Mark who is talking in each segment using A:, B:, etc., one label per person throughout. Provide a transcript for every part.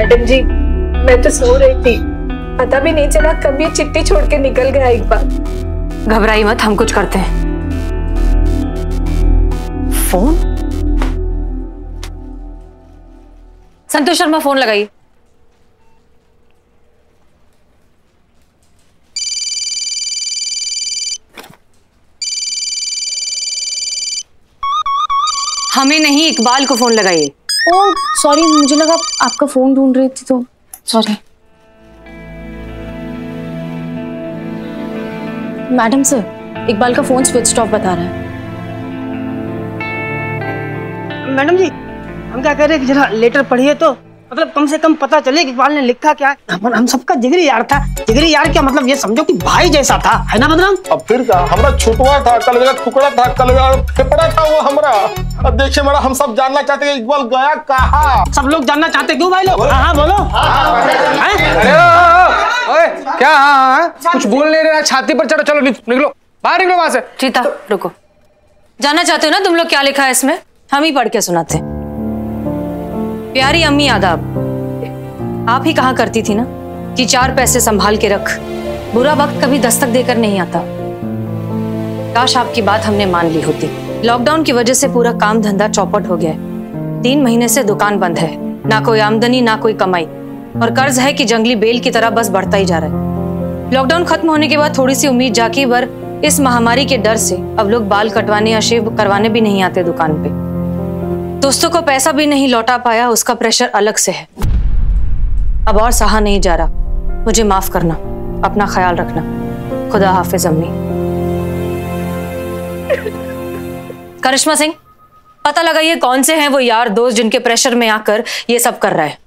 A: Madam जी, मैं तो सो रही थी, पता भी नहीं चला कब ये चिट्ठी छोड़ के निकल गया एक बार।
B: घबराई मत, हम कुछ करते हैं। फोन? संतोष शर्मा फोन लगाइए। हमें नहीं, इकबाल को फोन लगाइए।
C: ओह सॉरी, मुझे लगा आपका फोन ढूंढ रही थी तो सॉरी। मैडम सर, इकबाल का फोन स्विच ऑफ बता रहा है।
D: मैडम जी, हम क्या कह रहे हैं कि जरा लेटर पढ़िए तो मतलब कम से कम पता चले कि इकबाल ने लिखा क्या है। हम सबका जिगरी यार था। जिगरी यार क्या मतलब, ये समझो कि भाई जैसा था, है ना बदनाम?
E: अब फिर क्या, हमरा छुटवा था, कलवेला टुकड़ा था, कलवेला फेफड़ा था वो हमरा। अब देखिए मैडम, हम सब जानना चाहते हैं इकबाल गया कहाँ।
D: सब लोग जानना चाहते क्यों भाई लोग? हाँ बोलो।
F: क्या? हाँ कुछ बोल नहीं रहा, छाती पर चढ़ो, चलो निकलो बाहर, निकलो वहां से।
B: चीता रुको, जानना चाहते हो ना तुम लोग क्या लिखा है इसमें? हम ही पढ़ के सुनाते हैं। प्यारी अम्मी आदाब, आप ही कहा करती थी ना कि 4 पैसे संभाल के रख, बुरा वक्त कभी दस्तक देकर नहीं आता। काश आपकी बात हमने मान ली होती। लॉकडाउन की वजह से पूरा काम धंधा चौपट हो गया है। 3 महीने से दुकान बंद है, ना कोई आमदनी ना कोई कमाई, और कर्ज है कि जंगली बेल की तरह बस बढ़ता ही जा रहा है। लॉकडाउन खत्म होने के बाद थोड़ी सी उम्मीद जागी, पर इस महामारी के डर से अब लोग बाल कटवाने या शेव करवाने भी नहीं आते दुकान पे। दोस्तों को पैसा भी नहीं लौटा पाया, उसका प्रेशर अलग से है। अब और सहा नहीं जा रहा। मुझे माफ करना, अपना ख्याल रखना। खुदा हाफिज अम्मी। करिश्मा सिंह, पता लगाइए कौन से हैं वो यार दोस्त जिनके प्रेशर में आकर ये सब कर रहा है।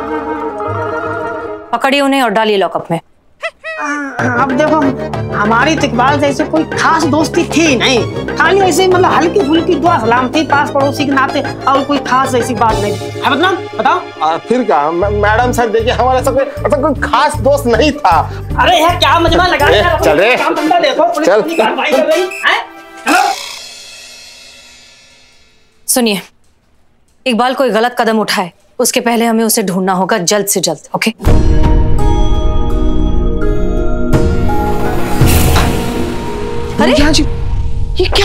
B: पकड़िए उन्हें और डालिए लॉकअप में।
D: अब देखो, हमारी इकबाल से ऐसे कोई खास दोस्ती थी नहीं, खाली ऐसे मतलब हल्की फुल्की दुआ सलाम थी पास पड़ोसी के नाते, और कोई खास ऐसी बात नहीं है। बदनाम बताओ।
E: फिर क्या मैडम सर, देखिए हमारे ऐसा कोई खास दोस्त नहीं था।
D: अरे यार क्या मजमा लगा रहा है?
E: चल रे,
D: देखो पुलिस की कार्रवाई कर रही है।
B: सुनिए, इकबाल कोई गलत कदम उठाए उसके पहले हमें उसे ढूंढना होगा जल्द से जल्द। ओके? अरे
C: जी, ये क्या?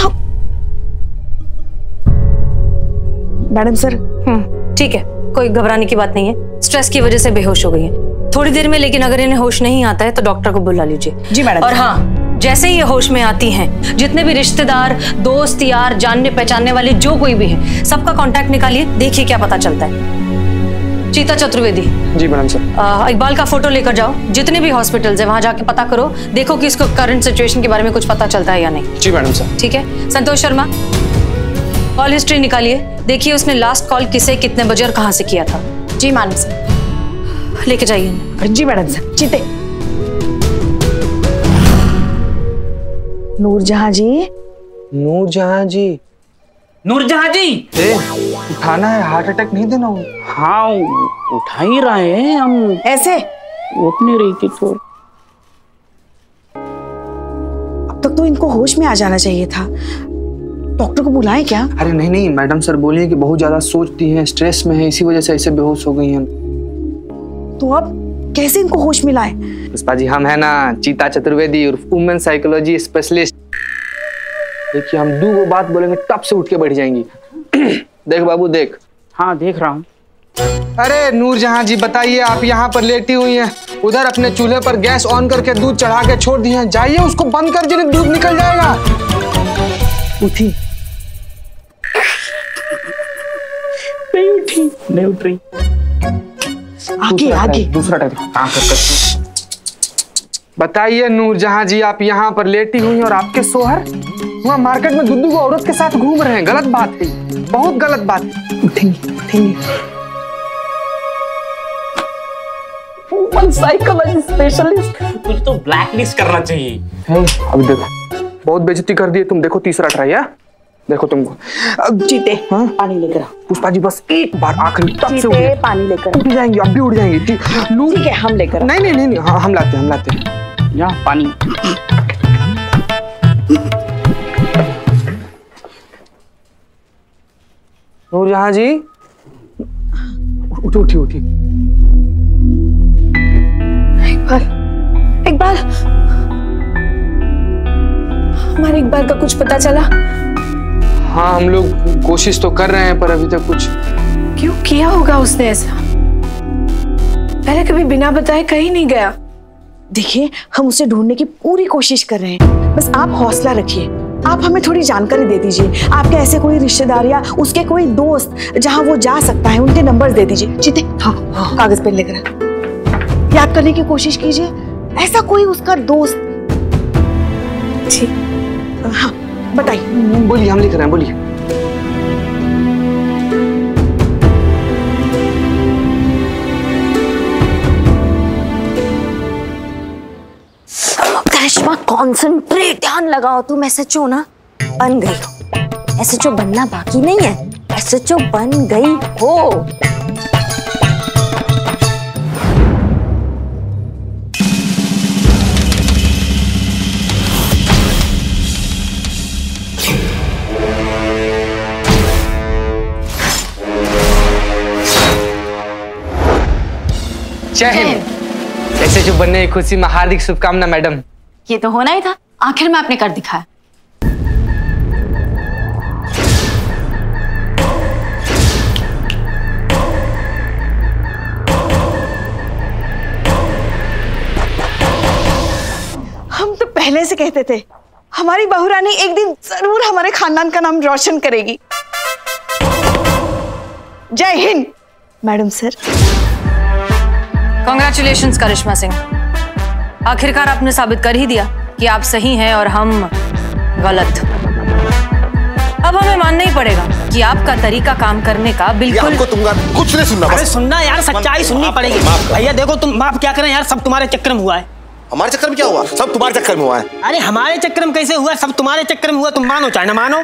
C: Madam sir.
B: ठीक है, कोई घबराने की बात नहीं है। स्ट्रेस की वजह से बेहोश हो गई है थोड़ी देर में, लेकिन अगर इन्हें होश नहीं आता है तो डॉक्टर को बुला लीजिए।
C: जी मैडम।
B: और हाँ, जैसे ही ये होश में आती हैं, जितने भी रिश्तेदार, दोस्त, यार, जानने पहचानने वाले जो कोई भी है, सबका कांटेक्ट निकालिए, देखिए क्या पता चलता है। चीता चतुर्वेदी।
F: जी मैडम सर।
B: इकबाल का फोटो लेकर जाओ, जितने भी हॉस्पिटल्स है वहां जाके पता करो, देखो कि इसको करंट सिचुएशन के बारे में कुछ पता चलता है या नहीं।
F: जी मैडम सर।
B: ठीक है। संतोष शर्मा, कॉल हिस्ट्री निकालिए, देखिए उसने लास्ट कॉल किसे, कितने बजे और कहां से किया था।
C: जी मैडम सर।
B: लेके जाइए।
C: जी मैडम सर। चीते। नूरजहां जी।
F: नूरजहां जी।
G: नूरजहां जी,
F: उठाना है, हार्ट अटैक नहीं देना हो।
G: हाँ उठा ही रहे हैं हम।
C: ऐसे
G: उठ नहीं रही थी तो।
C: अब तक तो इनको होश में आ जाना चाहिए था। डॉक्टर को बुलाएं क्या?
F: अरे नहीं नहीं, मैडम सर बोलिए कि बहुत ज्यादा सोचती हैं, स्ट्रेस में है, इसी वजह से ऐसे बेहोश हो गई हैं।
C: तो अब कैसे इनको होश में लाएं?
F: पुष्पा जी, हम है ना चीता चतुर्वेदी और वुमेन साइकोलॉजी स्पेशलिस्ट। देखिए हम 2 बात बोलेंगे तब से उठ के बैठ जाएंगी। देख बाबू देख।
G: हाँ देख रहा हूँ।
F: अरे नूरजहां जी बताइए, आप यहाँ पर लेटी हुई हैं, उधर अपने चूल्हे पर गैस ऑन करके दूध चढ़ा के छोड़ दिए हैं, जाइए उसको बंद कर दीजिए, दूध निकल जाएगा।
C: उठी?
G: नहीं उठी, नहीं उठ रही।
C: आगे आगे
F: दूसरा टाइप कर। बताइए नूरजहां जी, आप यहाँ पर लेटी हुई हैं और आपके सोहर वहाँ मार्केट में दुद्दू को औरत के साथ घूम रहे हैं। गलत बात है, बहुत गलत बात है।
C: उठेंगे उठेंगे।
G: साइकोलॉजी स्पेशलिस्ट, कुछ तो ब्लैक लिस्ट करना चाहिए।
F: अब देखो, बहुत बेइज्जती कर दी है तुम। देखो तीसरा ट्राई है, देखो तुमको।
C: जीते। हाँ? पानी लेकर आओ।
F: पुष्पा जी बस एक बार आखिरी तब से
C: जीते, पानी लेकर
F: उठ जाएंगी, अब भी उठ जाएंगी। ठीक
C: है, हम लेकर।
F: नहीं नहीं नहीं, हाँ हम लाते हैं।
G: या पानी।
F: नूरजहां जी, उठी उठी उठी।
A: बार का कुछ पता चला?
F: हाँ, हम लोग कोशिश तो कर रहे हैं पर अभी तक कुछ।
A: क्यों किया होगा उसने ऐसा? पहले कभी बिना बताए कहीं नहीं गया।
C: देखिए, हम उसे ढूंढने की पूरी कोशिश कर रहे हैं, बस आप हौसला रखिए। आप हमें थोड़ी जानकारी दे दीजिए। आपके ऐसे कोई रिश्तेदार या उसके कोई दोस्त जहां वो जा सकता है, उनके नंबर्स दे दीजिए। जीते, हाँ, कागज पेन लेकर याद करने की कोशिश कीजिए। ऐसा कोई उसका दोस्त।
A: ठीक,
C: हाँ बताइए।
F: बोलिए, हम लिख रहे हैं, बोलिए।
H: करिश्मा, कॉन्सेंट्रेट, ध्यान लगाओ। तुम एसएचओ ना बन गई हो। एसएचओ बनना बाकी नहीं है, एसएचओ बन गई हो।
F: जय हिंद। एसएचओ बनने की खुशी में हार्दिक शुभकामना मैडम।
B: ये तो होना ही था, आखिर में आपने कर दिखाया।
C: हम तो पहले से कहते थे हमारी बहू रानी एक दिन जरूर हमारे खानदान का नाम रोशन करेगी। Jai Hind madam sir.
B: Congratulations Karishma Singh, आखिरकार आपने साबित कर ही दिया कि आप सही हैं और हम गलत। अब हमें मानना ही पड़ेगा कि आपका तरीका काम करने का बिल्कुल।
E: हमको तुमका कुछ नहीं सुनना।
D: अरे सुनना यार, सच्चाई सुननी पड़ेगी। भैया देखो, तुम माफ क्या करें यार, सब तुम्हारे चक्कर में हुआ है।
E: हमारे चक्कर में क्या हुआ? सब तुम्हारे चक्कर में हुआ है।
D: अरे हमारे चक्कर में कैसे हुआ? सब तुम्हारे चक्कर में हुआ। तुम मानो चाहे ना मानो।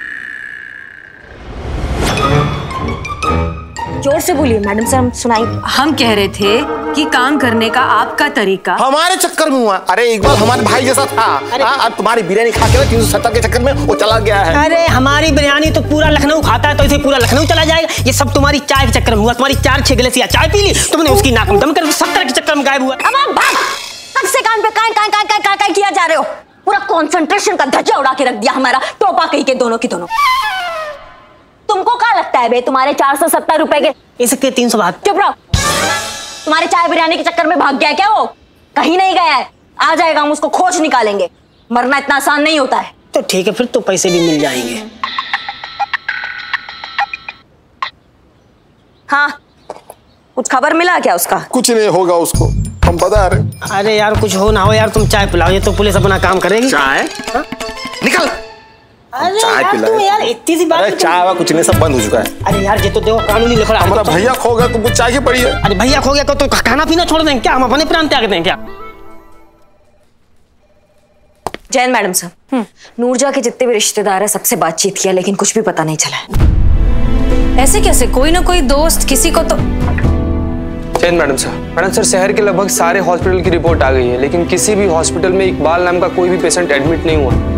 H: जोर से बोलिए मैडम सर, हम सुनाई।
B: हम कह रहे थे कि काम करने का आपका तरीका
E: हमारे चक्कर में हुआ। अरे इकबाल हमारे भाई जैसा था। और तुम्हारी बिरयानी खा के 370 के चक्कर में वो चला गया है।
D: अरे हमारी बिरयानी तो पूरा लखनऊ खाता है, तो इसे पूरा लखनऊ चला जाएगा। ये सब तुम्हारी चाय के चक्कर में हुआ। तुम्हारी 4-6 गिलास चाय पी ली तुमने, उसकी नाक में दम कर 70 के चक्कर में गायब हुआ।
H: अब आप भाग, कब से कान पे काय किया जा रहे हो? पूरा कंसंट्रेशन का धज्जा उड़ा के रख दिया हमारा, टोपा कही के दोनों की दोनों। तुमको क्या लगता है बे, तुम्हारे 470 रुपए के
D: इसके 372।
H: चुप रहो। तुम्हारे चाय बिरयानी के चक्कर में भाग गया क्या? वो कहीं नहीं गया है, आ जाएगा, हम उसको खोज निकालेंगे। मरना इतना आसान नहीं होता है।
D: तो ठीक है, फिर तो पैसे भी मिल जाएंगे।
H: हाँ, कुछ खबर मिला क्या उसका?
E: कुछ नहीं होगा उसको, हम बता रहे।
D: अरे यार कुछ हो ना हो यार, तुम चाय पिलाओ, ये तो पुलिस अपना काम करेगी।
E: चाय? निकल।
D: अरे
E: चाय
D: यार तुम यार इतनी सी बात।
E: अरे चाय वा कुछ नहीं, सब बंद हो चुका है।
D: अरे यार ये तो देखो कानूनी लिखा।
E: हमारा भैया खो गया, तुमको चाय की पड़ी है।
D: अरे भैया खो गया तो खाना पीना छोड़ दें क्या? हम अपने प्राण त्याग दें क्या?
H: जैन मैडम सर, नूरजा के जितने भी रिश्तेदार है सबसे बातचीत किया, लेकिन कुछ भी पता नहीं चला है।
B: ऐसे कैसे? कोई ना कोई दोस्त किसी को तो।
F: जैन मैडम सर, शहर के लगभग सारे हॉस्पिटल की रिपोर्ट आ गई है, लेकिन किसी भी हॉस्पिटल में इकबाल नाम का कोई भी पेशेंट एडमिट नहीं हुआ।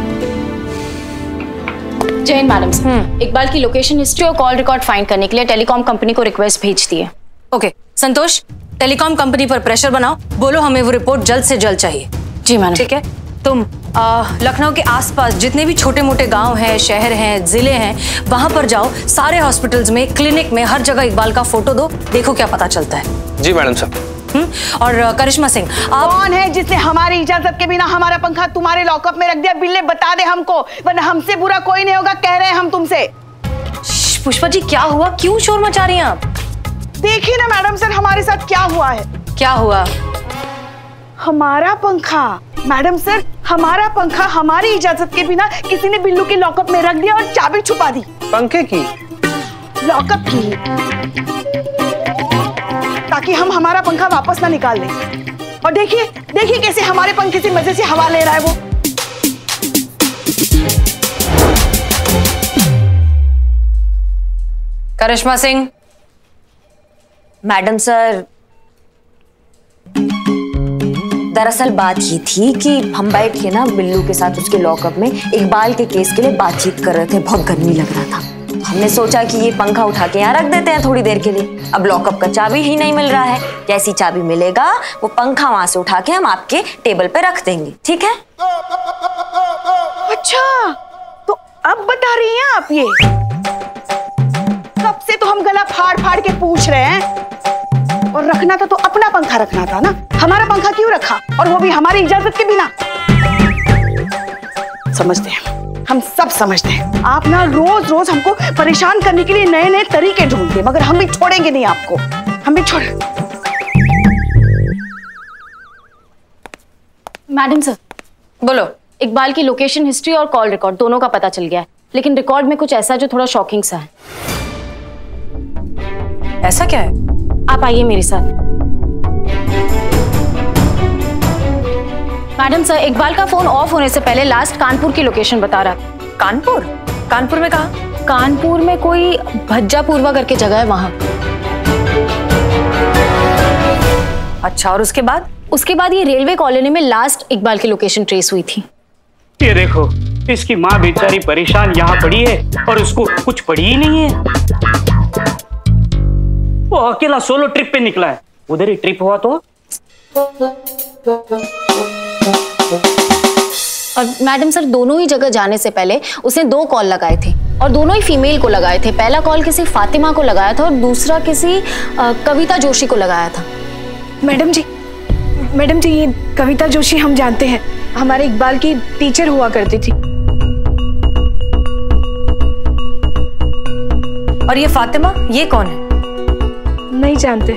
I: जैन मैडम, इकबाल की लोकेशन हिस्ट्री और कॉल रिकॉर्ड फाइंड करने के लिए टेलीकॉम कंपनी को रिक्वेस्ट भेज दी है।
B: ओके संतोष, टेलीकॉम कंपनी पर प्रेशर बनाओ, बोलो हमें वो रिपोर्ट जल्द से जल्द चाहिए।
I: जी मैडम।
B: ठीक है, तुम लखनऊ के आसपास जितने भी छोटे मोटे गांव हैं, शहर हैं, जिले हैं, वहां पर जाओ। सारे हॉस्पिटल्स में, क्लिनिक में, हर जगह इकबाल का फोटो दो, देखो क्या पता चलता है।
F: जी मैडम साहब।
B: और करिश्मा सिंह, आप
C: कौन है जिसने हमारी इजाजत के बिना हमारा पंखा तुम्हारे लॉकअप में रख दिया? बिल्ले बता दे हमको, वरना हमसे बुरा कोई नहीं होगा, कह रहे हैं हम तुमसे।
B: पुष्पा जी क्या हुआ? क्यों शोर मचा रही हैं आप?
C: देखिए ना मैडम सर हमारे साथ क्या हुआ है।
B: क्या हुआ?
C: हमारा पंखा मैडम सर, हमारा पंखा हमारी इजाजत के बिना किसी ने बिल्लू के लॉकअप में रख दिया और चाबी छुपा दी।
F: पंखे की?
C: लॉकअप की, ताकि हम हमारा पंखा वापस ना निकाल लें। और देखिए देखिए कैसे हमारे पंखे से मजे से हवा ले रहा है वो।
B: करिश्मा सिंह।
H: मैडम सर, दरअसल बात ये थी कि हम बैठ के ना बिल्लू के साथ उसके लॉकअप में इकबाल के केस के लिए बातचीत कर रहे थे। बहुत गर्मी लग रहा था, हमने सोचा कि ये पंखा उठा के यहाँ रख देते हैं थोड़ी देर के लिए। अब लॉकअप का चाबी ही नहीं मिल रहा है, जैसी चाबी मिलेगा वो पंखा वहां से उठा के हम आपके टेबल पे रख देंगे, ठीक है?
C: अच्छा, तो अब बता रही हैं आप ये? कब से तो हम गला फाड़ फाड़ के पूछ रहे हैं। और रखना था तो अपना पंखा रखना था ना, हमारा पंखा क्यों रखा, और वो भी हमारी इजाजत के बिना। समझते हैं, हम सब समझते हैं। आप ना रोज रोज हमको परेशान करने के लिए नए नए तरीके ढूंढते, मगर हम भी छोड़ेंगे नहीं आपको, हम भी छोड़।
I: मैडम सर,
B: बोलो।
I: इकबाल की लोकेशन हिस्ट्री और कॉल रिकॉर्ड दोनों का पता चल गया है, लेकिन रिकॉर्ड में कुछ ऐसा जो थोड़ा शॉकिंग सा है।
B: ऐसा क्या है?
I: आप आइए मेरे साथ। मैडम सर, इकबाल का फोन ऑफ होने से पहले लास्ट कानपुर की लोकेशन बता रहा था।
B: कानपुर? कानपुर में कहाँ?
I: कानपुर में कोई भज्जापूर्वा करके जगह है वहां।
B: अच्छा, और उसके बाद?
I: उसके बाद ये रेलवे कॉलोनी में लास्ट इकबाल की लोकेशन ट्रेस हुई थी।
G: ये देखो, इसकी माँ बेचारी परेशान यहाँ पड़ी है और उसको कुछ पड़ी ही नहीं है। वो अकेला सोलो ट्रिप पे निकला है, उधर ही ट्रिप हुआ तो।
I: और मैडम सर, दोनों ही जगह जाने से पहले उसने 2 कॉल लगाए थे और दोनों ही फीमेल को लगाए थे। पहला कॉल किसी फातिमा को लगाया था और दूसरा किसी कविता जोशी को लगाया था।
A: मैडम जी, ये कविता जोशी हम जानते हैं, हमारे इकबाल की टीचर हुआ करती थी।
B: और ये फातिमा, ये कौन है?
A: नहीं जानते।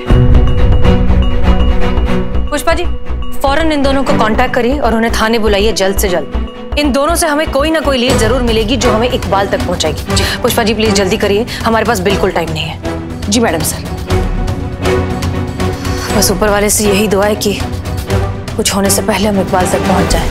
B: पुष्पा जी, फौरन इन दोनों को कांटेक्ट करिए और उन्हें थाने बुलाइए जल्द से जल्द। इन दोनों से हमें कोई ना कोई लीड जरूर मिलेगी जो हमें इकबाल तक पहुंचाएगी। पुष्पा जी प्लीज जल्दी करिए, हमारे पास बिल्कुल टाइम नहीं है।
C: जी मैडम सर।
B: बस ऊपर वाले से यही दुआ है कि कुछ होने से पहले हम इकबाल तक पहुंच जाए।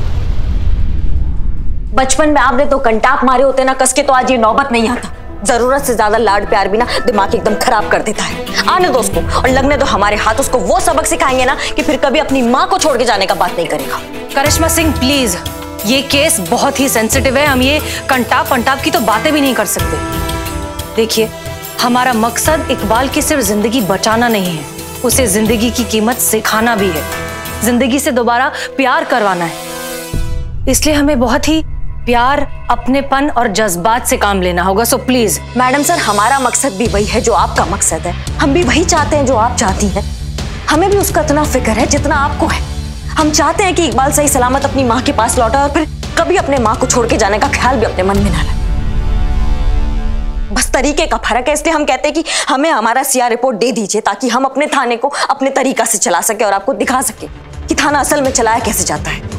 H: बचपन में आपने तो कंटाप मारे होते ना कस के, तो आज ये नौबत नहीं आता। जरूरत से ज्यादा लाड प्यार भी ना दिमाग एकदम खराब कर देता है। आने दो उसको, और लगने दो हमारे हाथ उसको वो सबक सिखाएंगे ना कि फिर कभी अपनी माँ को छोड़ के जाने का बात नहीं करेगा।
B: करिश्मा सिंह प्लीज, ये केस बहुत ही सेंसिटिव है, हम ये कंटाप पंटाप की तो बातें भी नहीं कर सकते। देखिए, हमारा मकसद इकबाल की सिर्फ जिंदगी बचाना नहीं है, उसे जिंदगी की कीमत सिखाना भी है, जिंदगी से दोबारा प्यार करवाना है। इसलिए हमें बहुत ही प्यार, अपनेपन और जज्बात से काम लेना होगा। So please.
H: मैडम सर, हमारा मकसद भी वही है जो आपका मकसद है, हम भी वही चाहते हैं जो आप चाहती हैं। हमें भी उसका इतना फिक्र है जितना आपको है। हम चाहते हैं कि इकबाल सही सलामत अपनी माँ के पास लौटा और फिर कभी अपने माँ को छोड़ के जाने का ख्याल भी अपने मन में ना लाए। बस तरीके का फर्क है, इसलिए हम कहते हैं कि हमें हमारा सीआर रिपोर्ट दे दीजिए ताकि हम अपने थाने को अपने तरीका से चला सके और आपको दिखा सके कि थाना असल में चलाया कैसे जाता है।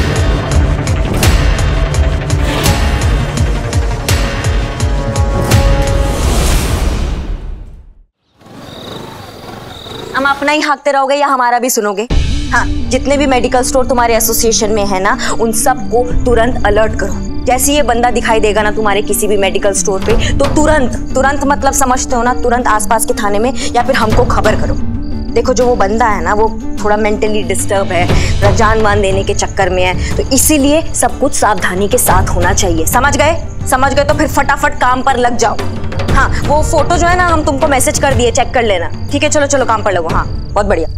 H: हम अपना ही हाँकते रहोगे या हमारा भी सुनोगे? हाँ, जितने भी मेडिकल स्टोर तुम्हारे एसोसिएशन में है ना, उन सबको तुरंत अलर्ट करो। जैसे ये बंदा दिखाई देगा ना तुम्हारे किसी भी मेडिकल स्टोर पे, तो तुरंत मतलब समझते हो ना, तुरंत आसपास के थाने में या फिर हमको खबर करो। देखो, जो वो बंदा है ना, वो थोड़ा मेंटली डिस्टर्ब है, जान मान देने के चक्कर में है, तो इसीलिए सब कुछ सावधानी के साथ होना चाहिए। समझ गए तो फिर फटाफट काम पर लग जाओ। हाँ, वो फोटो जो है ना हम तुमको मैसेज कर दिए, चेक कर लेना। ठीक है, चलो काम पर लगो। हाँ, बहुत बढ़िया।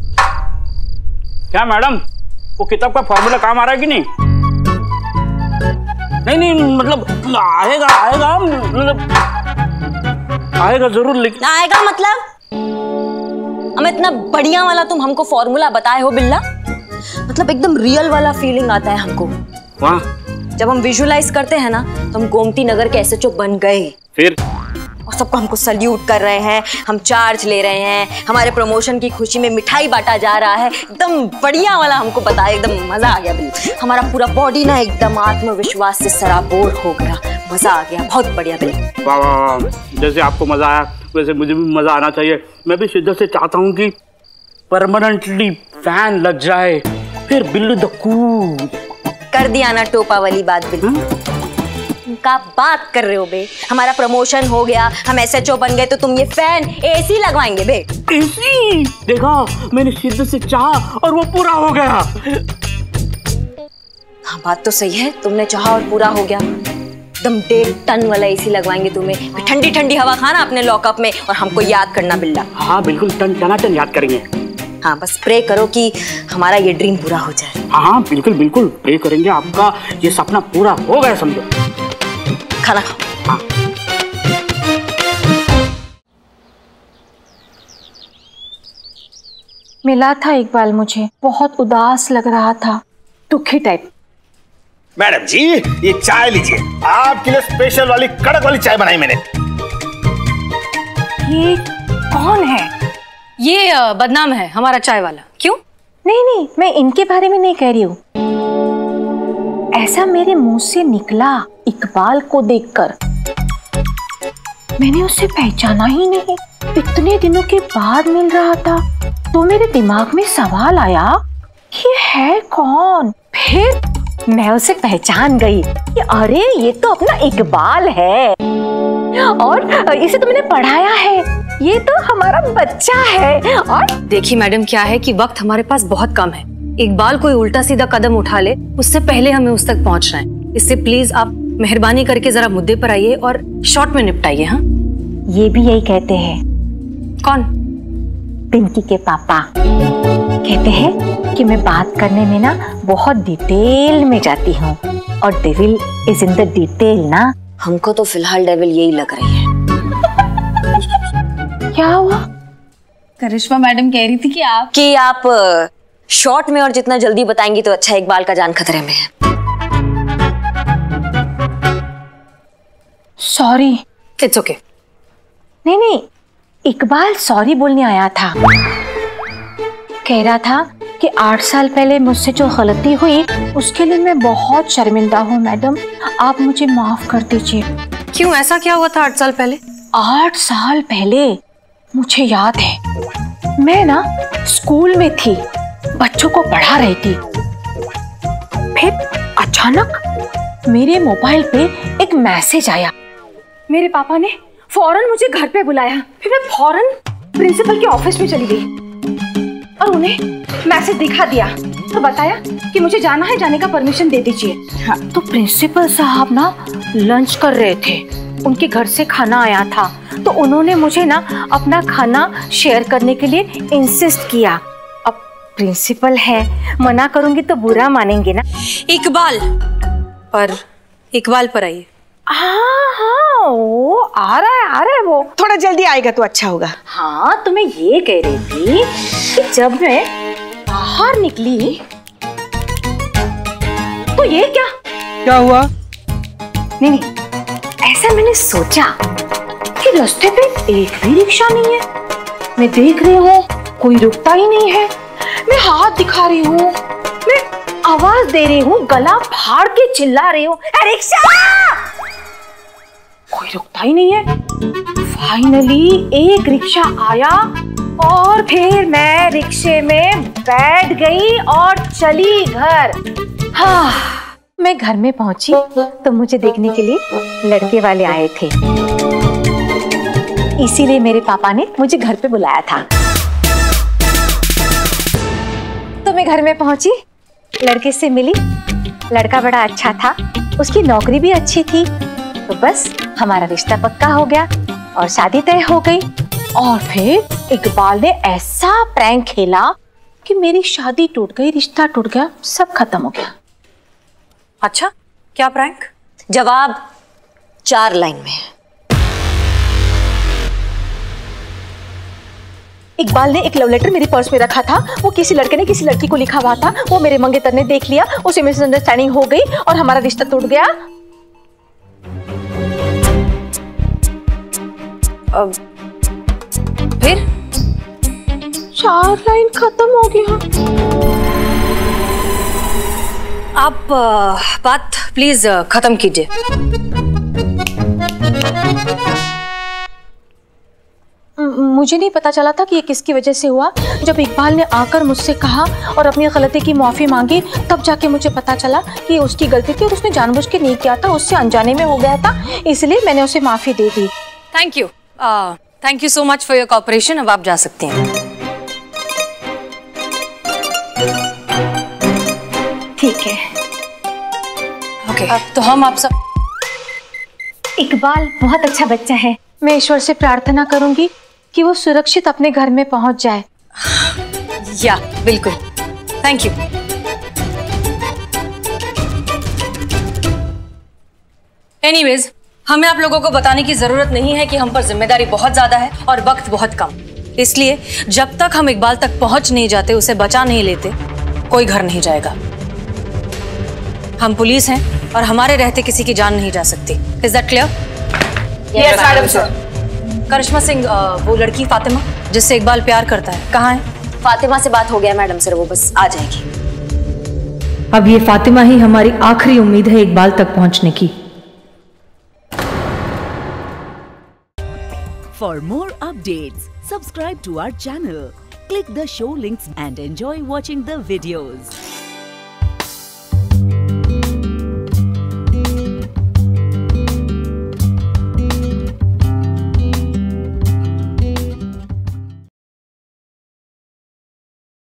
G: क्या मैडम, वो किताब का फॉर्मूला काम आ रहा है कि नहीं? नहीं, मतलब आएगा मतलब आएगा जरूर, लेकिन
H: आएगा मतलब हम इतना बढ़िया वाला तुम हमको फॉर्मूला बताए हो बिल्ला, मतलब एकदम रियल वाला फीलिंग आता है हमको।
G: वाह,
H: जब हम विजुअलाइज करते हैं ना तो हम गोमती नगर के एसएचओ बन गए,
G: फिर
H: और सबको हमको सल्यूट कर रहे हैं, हम चार्ज ले रहे हैं, हमारे प्रमोशन की खुशी में मिठाई बांटा जा रहा है। एकदम बढ़िया वाला हमको बताया, एकदम मजा आ गया बिल्कुल। हमारा पूरा बॉडी ना एकदम आत्मविश्वास से सराबोर हो गया, मजा आ गया, बहुत बढ़िया बिल्कुल।
G: वाह वाह, जैसे आपको मजा आया वैसे मुझे भी मजा आना चाहिए। मैं भी शिद्दत से चाहता हूँ कि परमानेंटली फैन लग जाए, फिर बिल्लू द कूल।
H: कर दिया ना टोपा वाली बात बिल्कुल। का बात कर रहे हो बे? हमारा प्रमोशन हो गया, हम एसएचओ बन गए, तो तुम ये फैन एसी लगवाएंगे बे?
G: एसी? देखा, मैंने शिद्दत से चाहा और वो पूरा हो गया।
H: हाँ, बात तो सही है, तुमने चाहा और पूरा हो गया। एकदम 1.5 टन वाला एसी लगवाएंगे तुम्हें, ठंडी ठंडी हवा खाना अपने लॉकअप में और हमको याद करना बिल्ला।
G: हाँ बिल्कुल, टन याद करेंगे।
H: हाँ बस प्रे करो कि हमारा ये ड्रीम पूरा हो जाए।
G: हाँ बिल्कुल बिल्कुल प्रे करेंगे, आपका ये सपना पूरा हो गया समझो।
H: खाना खाओ।
G: हाँ।
I: मिला था इकबाल, मुझे बहुत उदास लग रहा था, दुखी टाइप।
E: मैडम जी ये चाय लीजिए, आपके लिए स्पेशल वाली कड़क वाली चाय बनाई मैंने।
I: ये कौन है?
B: ये बदनाम है हमारा चाय वाला। क्यों?
I: नहीं नहीं, मैं इनके बारे में नहीं कह रही हूँ। ऐसा मेरे मुंह से निकला इकबाल को देखकर, मैंने उसे पहचाना ही नहीं। इतने दिनों के बाद मिल रहा था तो मेरे दिमाग में सवाल आया, ये है कौन? फिर मैं उसे पहचान गई कि अरे ये तो अपना इकबाल है, और इसे तो मैंने पढ़ाया है, ये तो हमारा बच्चा है। और
B: देखिए मैडम, क्या है कि वक्त हमारे पास बहुत कम है। इकबाल कोई उल्टा सीधा कदम उठा ले उससे पहले हमें उस तक पहुंचना है। इससे प्लीज आप मेहरबानी करके जरा मुद्दे पर आइए और शॉर्ट में निपटाइए। हाँ,
I: ये भी यही कहते हैं।
B: कौन?
I: पिंकी के पापा कहते हैं कि मैं बात करने में ना बहुत डिटेल में जाती हूँ, और devil is in the detail ना।
H: हमको तो फिलहाल डेविल यही लग रही है।
I: क्या हुआ?
A: करिश्मा मैडम कह रही थी कि
H: आप शॉर्ट में और जितना जल्दी बताएंगी तो अच्छा, इकबाल का जान खतरे में है।
I: सॉरी।
B: It's okay.
I: नहीं नहीं, इकबाल सॉरी बोलने आया था। कह रहा था कि 8 साल पहले मुझसे जो गलती हुई उसके लिए मैं बहुत शर्मिंदा हूँ मैडम, आप मुझे माफ कर दीजिए।
B: क्यों, ऐसा क्या हुआ था 8 साल पहले?
I: 8 साल पहले मुझे याद है, मैं ना स्कूल में थी, बच्चों को पढ़ा रही थी। फिर अचानक मेरे मोबाइल पे एक मैसेज आया। मेरे पापा ने फौरन मुझे घर पे बुलाया। फिर मैं फौरन प्रिंसिपल के ऑफिस में चली गई और उन्हें मैसेज दिखा दिया, तो बताया कि मुझे जाना है, जाने का परमिशन दे दीजिए। हाँ, तो प्रिंसिपल साहब ना लंच कर रहे थे, उनके घर से खाना आया था, तो उन्होंने मुझे ना अपना खाना शेयर करने के लिए इंसिस्ट किया। अब प्रिंसिपल है, मना करूंगी तो बुरा मानेंगे ना।
B: इकबाल पर आइए।
I: हाँ, वो आ रहा है वो।
C: थोड़ा जल्दी आएगा तो अच्छा होगा।
I: हाँ, तो मैं ये कह रही थी कि जब मैं बाहर निकली तो ये क्या
F: हुआ?
I: नहीं, ऐसा मैंने सोचा कि रास्ते पे एक भी रिक्शा नहीं है। मैं देख रही हूँ कोई रुकता ही नहीं है। मैं हाथ दिखा रही हूँ, मैं आवाज दे रही हूँ, गला फाड़ के चिल्ला रही हूँ, रिक्शा! कोई रुकता ही नहीं है। फाइनली एक रिक्शा आया और फिर मैं रिक्शे में बैठ गई और चली घर। हाँ, मैं घर में पहुंची तो मुझे देखने के लिए लड़के वाले आए थे, इसीलिए मेरे पापा ने मुझे घर पे बुलाया था। तो मैं घर में पहुंची, लड़के से मिली, लड़का बड़ा अच्छा था, उसकी नौकरी भी अच्छी थी, तो बस हमारा रिश्ता पक्का हो गया और शादी तय हो गई। और फिर इकबाल ने ऐसा प्रैंक खेला कि मेरी शादी टूट गई, रिश्ता टूट गया, सब खत्म हो गया।
B: अच्छा, क्या प्रैंक?
H: जवाब 4 लाइन में है।
I: इकबाल ने एक लव लेटर मेरे पर्स में रखा था, वो किसी लड़के ने किसी लड़की को लिखा हुआ था, वो मेरे मंगेतर ने देख लिया, उसे मिसअंडरस्टैंडिंग हो गई और हमारा रिश्ता टूट गया।
B: फिर
I: 4 लाइन खत्म हो गया।
B: आप बात प्लीज खत्म कीजिए।
I: मुझे नहीं पता चला था कि ये किसकी वजह से हुआ। जब इकबाल ने आकर मुझसे कहा और अपनी गलती की माफी मांगी, तब जाके मुझे पता चला कि उसकी गलती थी और उसने जानबूझ के नहीं किया था, उससे अनजाने में हो गया था, इसलिए मैंने उसे माफी दे दी।
B: Thank you so much for your cooperation. अब आप जा सकती हैं।
I: ठीक है।
B: ओके, तो हम आप सब।
I: इकबाल बहुत अच्छा बच्चा है, मैं ईश्वर से प्रार्थना करूंगी कि वो सुरक्षित अपने घर में पहुंच जाए।
B: या बिल्कुल, थैंक यू। एनीवेज, हमें आप लोगों को बताने की जरूरत नहीं है कि हम पर जिम्मेदारी बहुत ज्यादा है और वक्त बहुत कम। इसलिए जब तक हम इकबाल तक पहुंच नहीं जाते, उसे बचा नहीं लेते, कोई घर नहीं जाएगा। हम पुलिस हैं और हमारे रहते किसी की जान नहीं जा सकती। Is that clear?
A: Yes madam sir.
B: Karishma Singh, वो लड़की फातिमा जिससे इकबाल प्यार करता है, कहाँ है?
H: फातिमा से बात हो गया मैडम सर, वो बस आ जाएगी।
B: अब ये फातिमा ही हमारी आखिरी उम्मीद है इकबाल तक पहुंचने की।
J: For more updates, subscribe to our channel, click the show links and enjoy watching the videos.